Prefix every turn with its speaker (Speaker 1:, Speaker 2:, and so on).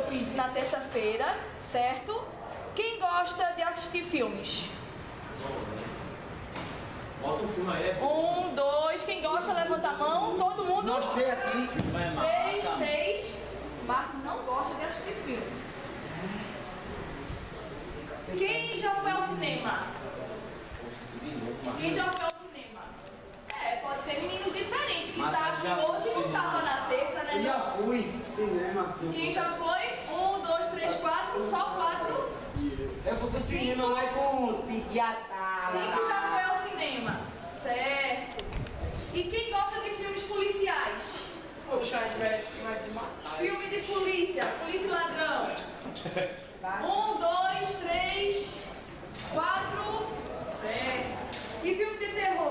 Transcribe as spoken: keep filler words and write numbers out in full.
Speaker 1: fiz na terça-feira, certo? Quem gosta de assistir filmes?
Speaker 2: Bota um filme aí.
Speaker 1: Um, dois, quem gosta, levanta a mão. Todo mundo?
Speaker 3: Nós três aqui.
Speaker 1: Três, seis. Marco não gosta de assistir filme. Quem já foi ao cinema? Quem já foi ao cinema? É, pode ter meninos diferentes que tá aqui hoje e não tava na terça, né?
Speaker 3: Eu já fui cinema.
Speaker 1: Quem já foi? Um, dois, três, quatro, só quatro.
Speaker 3: Eu fui pro cinema lá com Tiquiatá.
Speaker 1: Cinco já foi ao cinema. Certo. E quem gosta de filmes policiais?
Speaker 4: Poxa, vai te matar.
Speaker 1: Filme de polícia, polícia e ladrão. Um, dois, três, quatro. Certo. E filme de terror?